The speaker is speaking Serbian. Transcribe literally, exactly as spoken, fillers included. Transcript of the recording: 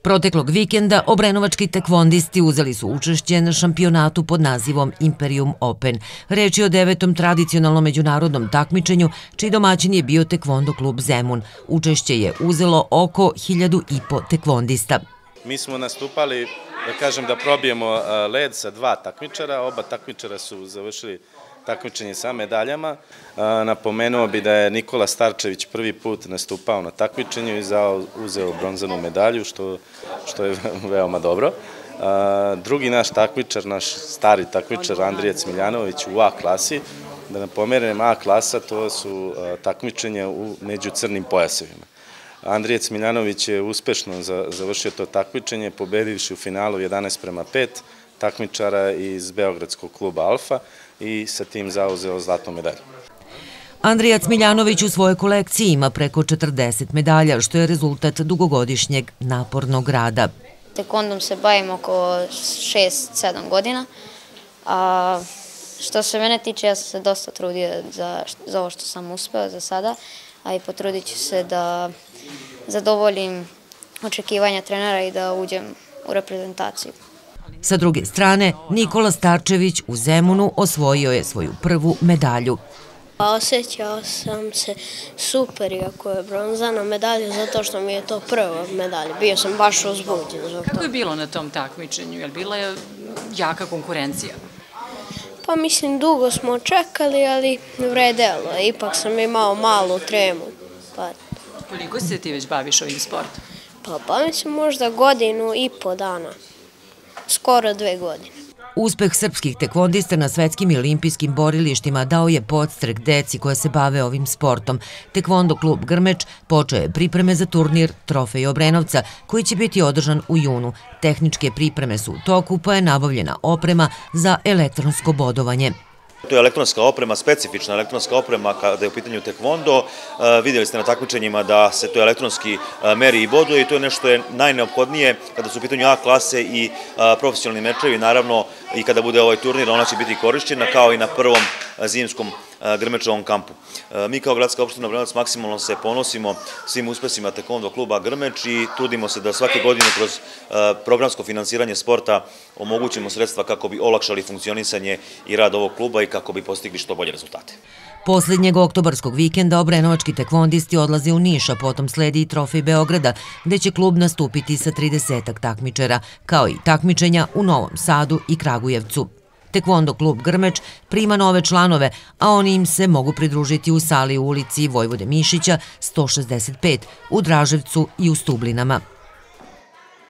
Proteklog vikenda obrenovački tekvondisti uzeli su učešće na šampionatu pod nazivom Imperium Open. Reč je o devetom tradicionalnom međunarodnom takmičenju, čiji domaćin je bio tekvondo klub Zemun. Učešće je uzelo oko hiljadu i po tekvondista. Mi smo nastupali, da kažem, da probijemo led sa dva takmičara. Oba takmičara su završili takmičenje sa medaljama. Napomenuo bi da je Nikola Starčević prvi put nastupao na takmičenju i uzeo bronzanu medalju, što je veoma dobro. Drugi naš takmičar, naš stari takmičar, Andrija Cmiljanović u A klasi, da napomenem A klasa, to su takmičenja među crnim pojasevima. Andrija Cmiljanović je uspešno završio to takmičenje, pobedivši u finalu jedanaest prema pet takmičara iz Beogradskog kluba Alfa i sa tim zauzeo zlatnu medalju. Andrija Cmiljanović u svojoj kolekciji ima preko četrdeset medalja, što je rezultat dugogodišnjeg napornog rada. Tekvondom se bavim oko šest sedam godina, a što se mene tiče, ja sam se dosta trudio za ovo što sam uspeo za sada, a i potrudit ću se da zadovoljim očekivanja trenera i da uđem u reprezentaciju. Sa druge strane, Nikola Starčević u Zemunu osvojio je svoju prvu medalju. Osjećao sam se super, iako je bronzana medalja, zato što mi je to prva medalja. Bio sam baš uzbuđen. Kako je bilo na tom takmičenju? Je li bila jaka konkurencija? Pa mislim, dugo smo čekali, ali vredelo. Ipak sam imao malu tremu. Koliko se ti već baviš ovim sportom? Pa bavim se možda godinu i po dana. Skoro dve godine. Uspeh srpskih tekvondista na svetskim i olimpijskim borilištima dao je podstrek deci koja se bave ovim sportom. Tekvondo klub Grmeč počeo je pripreme za turnir Trofej Obrenovca, koji će biti održan u junu. Tehničke pripreme su u toku, pa je nabavljena oprema za elektronsko bodovanje. To je elektronska oprema, specifična elektronska oprema kada je u pitanju tekvondo. Vidjeli ste na takmičenjima da se to elektronski meri i boduje i to je nešto što je najneophodnije kada su u pitanju A klase i profesionalni mečevi. Naravno, i kada bude ovaj turnir, ona će biti korišćena kao i na prvom zimskom Grmečovom kampu. Mi kao gradska opština Obrenovac maksimalno se ponosimo svim uspesima tekvondo kluba Grmeč i trudimo se da svake godine kroz programsko finansiranje sporta omogućimo sredstva kako bi olakšali funkcionisanje i rad ovog kluba i kako bi postigli što bolje rezultate. Poslednjeg oktobarskog vikenda obrenovački tekvondisti odlaze u Niš, a potom sledi i Trofej Beograda, gde će klub nastupiti sa tridesetak takmičara, kao i takmičenja u Novom Sadu i Kragujevcu. Tekvondo klub Grmeč prima nove članove, a oni im se mogu pridružiti u sali u ulici Vojvode Mišića sto šezdeset pet, u Draževcu i u Stublinama.